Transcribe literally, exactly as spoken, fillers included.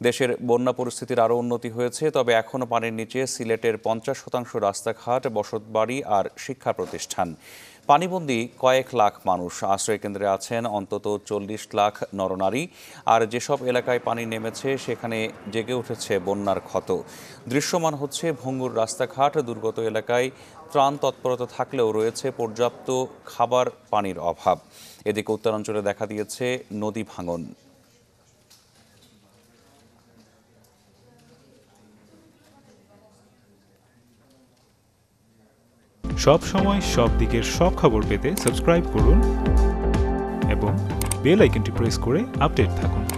দেশের বন্যা পরিস্থিতির আরও উন্নতি হয়েছে, তবে এখনও পানির নিচে সিলেটের পঞ্চাশ শতাংশ রাস্তাঘাট, বসতবাড়ি আর শিক্ষা প্রতিষ্ঠান। পানিবন্দী কয়েক লাখ মানুষ। আশ্রয়কেন্দ্রে আছেন অন্তত চল্লিশ লাখ নরনারী। আর যেসব এলাকায় পানি নেমেছে সেখানে জেগে উঠেছে বন্যার ক্ষত। দৃশ্যমান হচ্ছে ভঙ্গুর রাস্তাঘাট। দুর্গত এলাকায় ত্রাণ তৎপরতা থাকলেও রয়েছে পর্যাপ্ত খাবার পানির অভাব। এদিকে উত্তরাঞ্চলে দেখা দিয়েছে নদী ভাঙন। সব সময় সব দিকের সব খবর পেতে সাবস্ক্রাইব করুন এবং বেল আইকনটি প্রেস করে আপডেট থাকুন।